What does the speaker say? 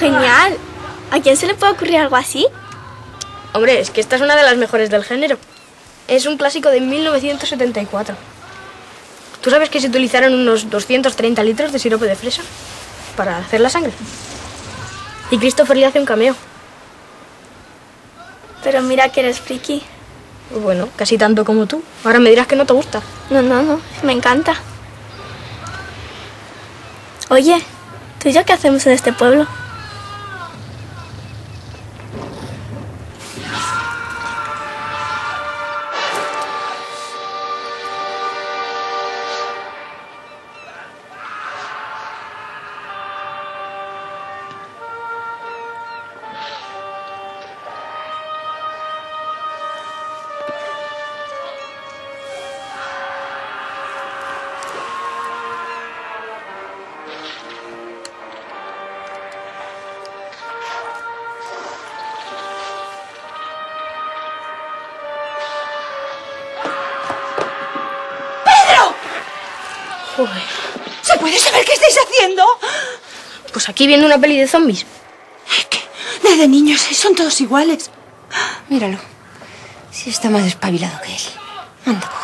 ¡Genial! ¿A quién se le puede ocurrir algo así? Hombre, es que esta es una de las mejores del género. Es un clásico de 1974. ¿Tú sabes que se utilizaron unos 230 litros de sirope de fresa para hacer la sangre? Y Christopher Lee hace un cameo. Pero mira que eres friki. Bueno, casi tanto como tú. Ahora me dirás que no te gusta. No, me encanta. Oye, ¿tú y yo qué hacemos en este pueblo? Joder. ¿Se puede saber qué estáis haciendo? Pues aquí viendo una peli de zombies. ¿Qué? De niños, son todos iguales. Míralo. Sí está más espabilado que él. Anda,